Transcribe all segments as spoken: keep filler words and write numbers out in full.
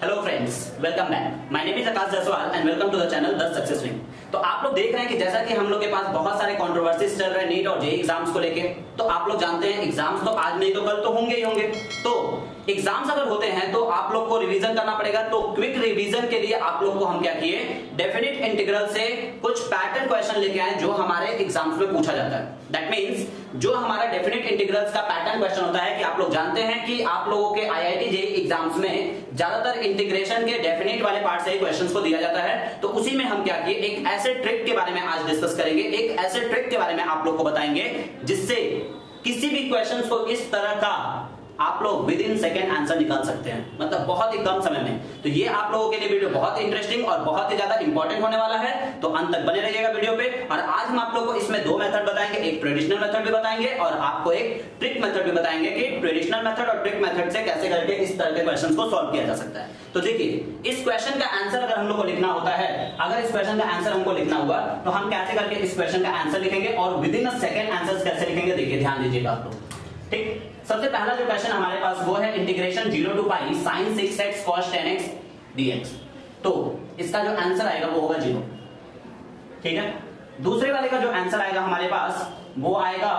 Hello friends, welcome back. My name is Akash Jaiswal and welcome to the channel the success wing. तो आप लोग देख रहे हैं कि जैसा कि हम लोग के पास बहुत सारे कंट्रोवर्सीज चल रहे हैं नीट और जेईई एग्जाम्स को लेके। तो आप लोग जानते हैं एग्जाम्स तो आज नहीं तो कल तो होंगे ही होंगे। तो एग्जाम्स अगर होते हैं तो आप लोग को रिवीजन करना पड़ेगा। तो क्विक रिवीजन के लिए आप लोग को हम क्या किए, डेफिनेट इंटीग्रल से कुछ पैटर्न क्वेश्चन लेके आए जो हमारे एग्जाम्स में पूछा जाता है। दैट मींस जो हमारा डेफिनेट इंटीग्रल्स का पैटर्न क्वेश्चन होता है कि आप लोग जानते हैं कि आप लोगों के आईआईटी जेईई एग्जाम्स में ज्यादातर इंटीग्रेशन के डेफिनेट वाले पार्ट से ही क्वेश्चंस को दिया जाता है। तो उसी में हम क्या किए, एक ऐसे ट्रिक के बारे में आज डिस्कस करेंगे, एक ऐसे ट्रिक के बारे में आप लोग को बताएंगे जिससे किसी भी क्वेश्चंस को इस तरह का आप लोग विद इन सेकेंड आंसर निकाल सकते हैं, मतलब बहुत ही कम समय में। तो ये आप लोगों के लिए वीडियो बहुत ही इंटरेस्टिंग और बहुत ही ज्यादा इंपॉर्टेंट होने वाला है। तो अंत तक बने रहिएगा वीडियो पे। और आज हम आप लोग को इसमें दो मेथड बताएंगे, एक ट्रेडिशनल मेथड भी बताएंगे और आपको एक ट्रिक मेथड भी बताएंगे कि ट्रेडिशनल मेथड और ट्रिक मेथड से कैसे करके इस तरह के क्वेश्चंस को सॉल्व किया जा सकता है। तो देखिए, इस क्वेश्चन का आंसर अगर हम लोग को लिखना होता है, अगर इस क्वेश्चन का आंसर हमको लिखना हुआ तो हम कैसे करके इस क्वेश्चन का आंसर लिखेंगे और within a second answer कैसे लिखेंगे, देखिए ध्यान दीजिएगा आप लोग। ठीक, सबसे पहला जो क्वेश्चन हमारे पास वो है integration zero to pi sine six x cos ten x dx. तो इसका जो आंसर आएगा वो होगा जीरो। ठीक है, दूसरे वाले का जो आंसर आएगा हमारे पास वो आएगा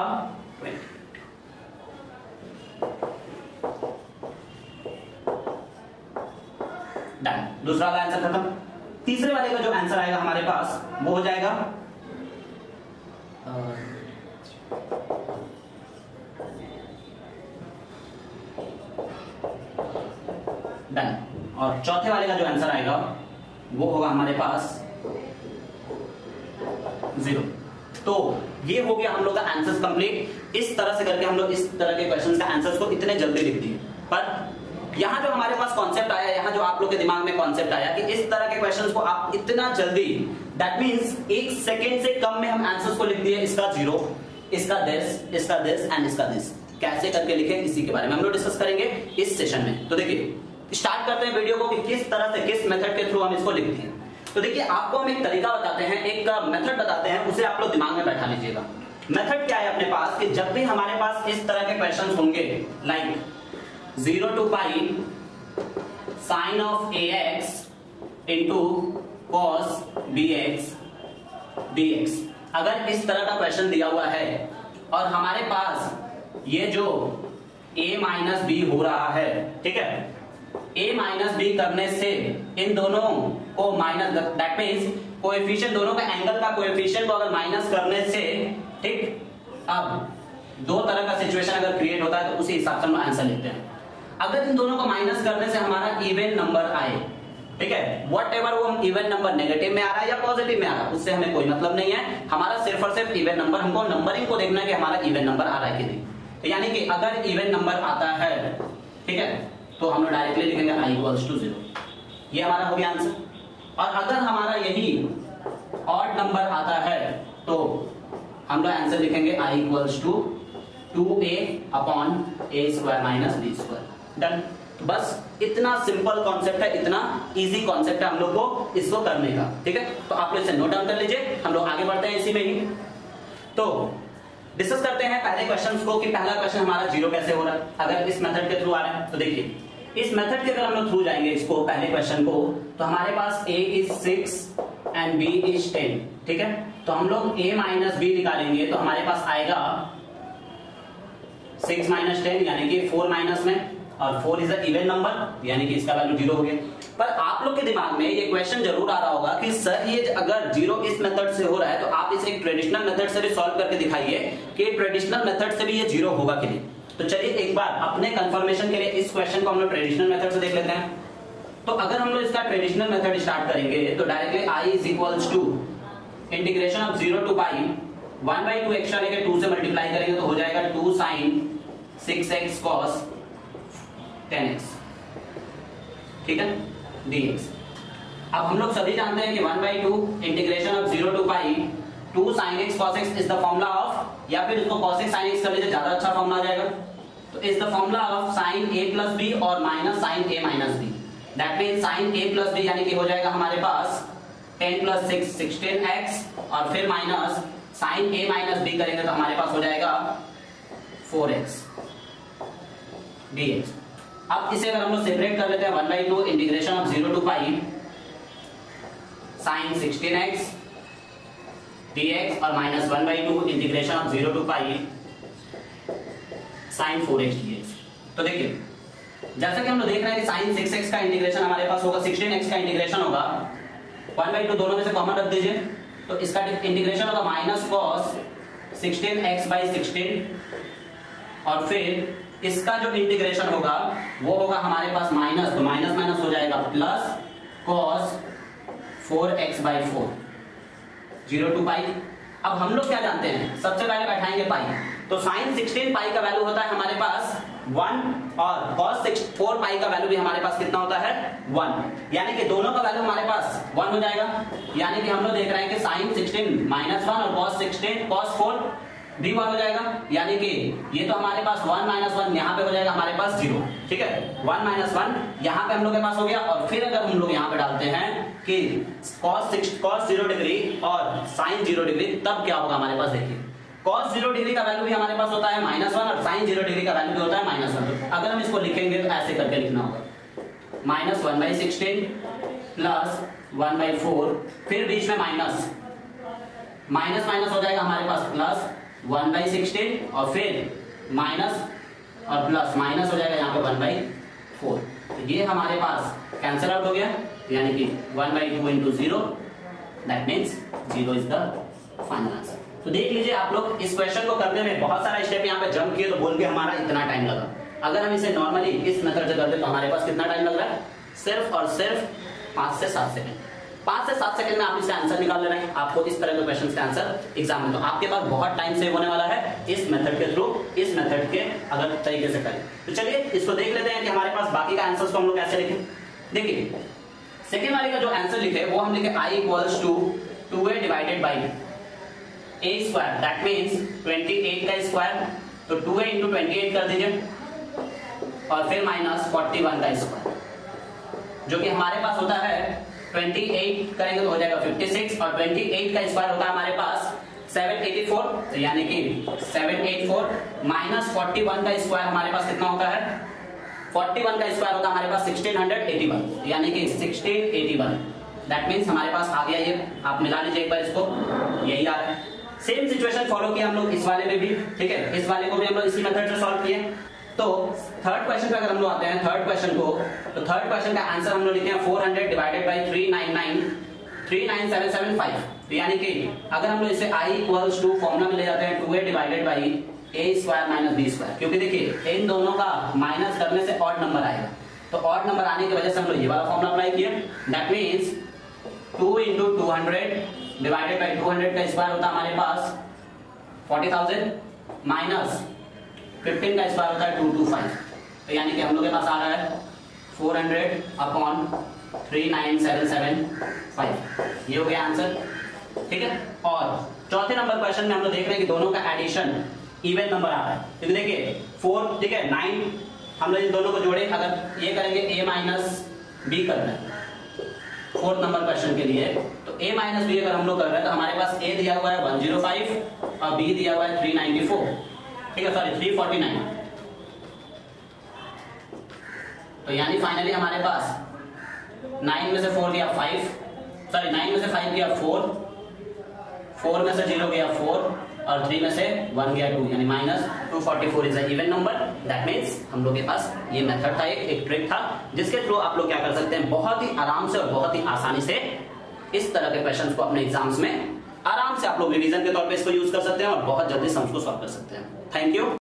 डन, दूसरा वाला आंसर खत्म। तीसरे वाले का जो आंसर आएगा हमारे पास वो हो जाएगा डन, और चौथे वाले का जो आंसर आएगा वो होगा हमारे पास जीरो। तो ये हो गया हम लोग का आंसर्स कंप्लीट। इस तरह से करके हम लोग इस तरह के क्वेश्चंस का आंसर्स को इतने जल्दी लिख दिए। पर यहां जो हमारे पास कॉन्सेप्ट आया, यहां जो आप लोग के दिमाग में कॉन्सेप्ट आया कि इस तरह के क्वेश्चंस को आप इतना जल्दी, दैट मींस एक सेकेंड से कम में हम आंसर्स को लिख दिए। इसका जीरो, इसका दिस, इसका दिस एंड इसका दिस, कैसे करके लिखें इसी के बारे में हम लोग डिस्कस करेंगे इस सेशन में। तो देखिए, स्टार्ट करते हैं वीडियो को कि किस तरह से, किस मेथड के थ्रू हम इसको लिखते हैं। तो देखिए, आपको हम एक तरीका बताते हैं, एक मेथड बताते हैं, उसे आप लोग दिमाग में बैठा लीजिएगा। मेथड क्या है अपने पास कि जब भी हमारे पास इस तरह के क्वेश्चंस होंगे like zero to pi sine of a x into cos b x d x, अगर इस तरह का क्वेश्चन दिया हुआ है और हमारे पास ये जो a माइनस बी हो रहा है, ठीक है, a माइनस बी करने से इन दोनों को माइनस, दैट मींस कोएफिशिएंट, दोनों का एंगल का कोएफिशिएंट को अगर माइनस करने से, ठीक, अब दो तरह का सिचुएशन अगर क्रिएट होता है तो उसी हिसाब से हम आंसर लिखते हैं। अगर इन दोनों को माइनस करने से हमारा इवन नंबर आए, ठीक है, वट एवर वो हम इवन नंबर नेगेटिव में आ रहा है या पॉजिटिव में आ रहा है उससे हमें कोई मतलब नहीं है। हमारा सिर्फ और सिर्फ इवन नंबर, हमको नंबरिंग को देखना है कि हमारा इवन नंबर आ रहा है कि नहीं। तो यानी कि अगर इवन नंबर आता है, ठीक है, तो हम लोग डायरेक्टली लिखेंगे i इक्वल्स टू जीरो। ये हमारा हो गया आंसर। और अगर हमारा यही ऑड नंबर आता है तो हम लोग आंसर लिखेंगे i equals to two a upon a square minus B square. Done. तो बस इतना सिंपल कॉन्सेप्ट है, इतना इजी कॉन्सेप्ट है हम लोग को इसको करने का। ठीक है, तो आप लोग इसे नोट डाउन कर लीजिए, हम लोग आगे बढ़ते हैं इसी में ही। तो डिस्कस करते हैं पहले क्वेश्चंस को कि पहला क्वेश्चन हमारा जीरो कैसे हो रहा है अगर इस मेथड के थ्रू आ रहा है। तो देखिए, इस मेथड के अगर हम लोग थ्रू जाएंगे इसको, पहले क्वेश्चन को, तो हमारे पास a is six and b is ten. ठीक है, तो हम लोग a माइनस बी निकालेंगे तो हमारे पास आएगा सिक्स माइनस टेन यानी कि फोर माइनस में, और four is a even number यानी कि इसका वैल्यू जीरो हो गया। पर आप लोग के दिमाग में ये क्वेश्चन जरूर आ रहा होगा कि सर ये अगर जीरो इस मेथड से हो रहा है तो आप इसे एक ट्रेडिशनल मेथड से भी सॉल्व करके दिखाइए कि ट्रेडिशनल मेथड से भी ये जीरो होगा कि नहीं। तो चलिए एक बार अपने कंफर्मेशन के लिए इस क्वेश्चन को हम लोग ट्रेडिशनल मेथड से देख लेते हैं। तो अगर हम लोग इसका ट्रेडिशनल मेथड स्टार्ट करेंगे तो directly i is equals to integration of zero to pi one by two extra लेके टू से मल्टीप्लाई करेंगे तो हो जाएगा two sine six x cos ten x, ठीक है, dx। अब हम लोग सभी जानते हैं कि one by two integration of zero to pi two sine x cos x is the formula of, या फिर इसको cos x sin x कर लीजिए, ज्यादा अच्छा फॉर्मूला आ जाएगा। तो is the formula of sine a plus b और minus sine a minus b. That means sine a plus b यानी कि हो जाएगा हमारे पास ten plus six sixteen x, और फिर minus sine a minus b करेंगे तो हमारे पास हो जाएगा फोर एक्स dx। अब इसे अगर हम लोग सेपरेट कर लेते हैं, one by two integration of zero to pi sine sixteen x dx और minus one by two integration of zero to pi sine four x dx। तो देखिए जैसा कि हम लोग देख रहे हैं कि साइन सिक्स एक्स का इंटीग्रेशन हमारे पास होगा, सिक्सटीन एक्स का इंटीग्रेशन होगा, वन बाई टू दोनों में से कॉमन रख दीजिए, तो इसका इंटीग्रेशन होगा minus cos sixteen x by sixteen, और फिर इसका जो इंटीग्रेशन होगा वो होगा हमारे पास माइनस, तो माइनस माइनस हो जाएगा plus cos four x by four zero to pi. अब हम लोग क्या जानते हैं, सबसे पहले बैठाएंगे पाई, तो साइन सिक्सटीन पाई का वैल्यू होता है हमारे पास वन, और कॉस सिक्स फोर पाई का वैल्यू भी हमारे पास कितना होता है वन, यानी कि दोनों का वैल्यू हमारे पास वन हो जाएगा। यानी कि हम लोग देख रहे हैं कि साइन सिक्सटीन माइनस वन और कॉस सिक्सटीन कॉस फोर भी वन हो जाएगा, यानी कि ये तो हमारे पास वन माइनस वन यहाँ पे हो जाएगा हमारे पास जीरो, ठीक है, वन माइनस वन यहाँ पे हम लोग के पास हो गया। और फिर अगर हम लोग यहाँ पे डालते हैं कि cos six cos zero degree और साइन जीरो डिग्री, तब क्या होगा हमारे पास, देखिए कॉस जीरो डिग्री का वैल्यू भी हमारे पास होता है माइनस वन और साइन जीरो डिग्री का वैल्यू भी होता है माइनस वन। अगर हम इसको लिखेंगे तो ऐसे करके लिखना होगा, minus one by sixteen plus one by four, फिर बीच में माइनस माइनस माइनस हो जाएगा हमारे पास प्लस वन बाई सिक्सटीन, और फिर माइनस और प्लस माइनस हो जाएगा यहाँ पे वन बाई फोर। तो ये हमारे पास कैंसिल आउट हो गया, यानी कि one by two into zero, that means zero is the final answer. तो देख लीजिए आप लोग, इस क्वेश्चन को करने में बहुत सारा स्टेप यहाँ पे जंप किए, तो बोल के हमारा इतना टाइम लगा। अगर हम इसे नॉर्मली इस मेथड से करते तो हमारे पास कितना टाइम लग रहा है, सिर्फ और सिर्फ पांच से सात सेकंड। पांच से सात सेकंड में आप इसका आंसर निकाल ले रहे हैं, आपको इस तरह के क्वेश्चन का आंसर एग्जाम में, तो आपके पास बहुत टाइम सेव होने वाला है इस मेथड के थ्रू, इस मेथड के अगर तरीके से करें। तो चलिए इसको देख लेते हैं कि हमारे पास बाकी का आंसर को हम लोग कैसे लिखें। देखिए सेकेंड वाले का जो आंसर लिखे वो हम लिखे I equals to two A divided by A square, that means twenty eight का स्क्वायर, तो two A into twenty eight कर दीजिए, और फिर माइनस फोर्टी वन का स्क्वायर, जो कि हमारे पास होता है ट्वेंटी एट करेंगे तो हो जाएगा फिफ्टी सिक्स, और ट्वेंटी एट का स्क्वायर होता है हमारे पास सेवन एटी फोर, तो यानी कि seven eighty four minus forty one का स्क्वायर हमारे पास कितना होता है, फोर्टी वन का स्क्वायर होता है हमारे पास सिक्सटीन एटी वन, यानी कि sixteen eighty one, that means हमारे पास आ गया ये। आप मिला लीजिए एक बार इसको, यही आ रहा है। सेम सिचुएशन फॉलो किया हम लोग इस वाले में भी, ठीक है, इस वाले को भी हम लोग इसी मेथड से सॉल्व किए। तो थर्ड क्वेश्चन पे अगर हम लोग आते हैं, थर्ड क्वेश्चन को, तो थर्ड क्वेश्चन का आंसर हम लोग लिखे हैं four hundred divided by three nine nine three nine seven seven five, तो यानी कि अगर हम लोग इसे i इक्वल्स टू फॉर्मूला में ले जाते हैं two A divided by A square minus B square, क्योंकि देखिए इन दोनों का माइनस करने से ऑड नंबर आएगा, तो ऑड नंबर आने की वजह से हम लोग ये वाला फॉर्मूला अप्लाई किए, that means two into two hundred divided by two hundred का स्क्वायर होता है हमारे पास फोर्टी थाउजेंड माइनस फिफ्टीन का स्क्वायर होता है टू टू फाइव, तो यानी कि हम लोग के पास आ रहा है four hundred upon three nine seven seven five, ये हो गया आंसर, ठीक है। और चौथे नंबर क्वेश्चन में हम लोग देख रहे हैं कि दोनों का एडिशन इवन नंबर आ रहा है, क्योंकि देखिए फोर, ठीक है, नाइन हम लोग इन दोनों को जोड़े, अगर ये करेंगे a माइनस बी करना है फोर्थ नंबर क्वेश्चन के लिए, तो a माइनस बी अगर हम लोग कर रहे हैं तो हमारे पास a दिया हुआ है वन जीरो फाइव और b दिया हुआ है थ्री नाइंटी फोर, ठीक है, सॉरी थ्री फोर्टी नाइन, तो यानी फाइनली हमारे पास नाइन में से फोर गया फाइव, सॉरी नाइन में से फाइव गया फोर, फोर में से जीरो गया फोर, और थ्री में से वन गया टू, यानी minus two forty four is even number. That means हम लोग के पास ये मेथड था, एक एक ट्रिक था, जिसके थ्रू आप लोग क्या कर सकते हैं, बहुत ही आराम से और बहुत ही आसानी से इस तरह के क्वेश्चंस को अपने एग्जाम्स में आराम से आप लोग रिवीजन के तौर पे इसको यूज कर सकते हैं और बहुत जल्दी सम्स को सॉल्व कर सकते हैं। Thank you.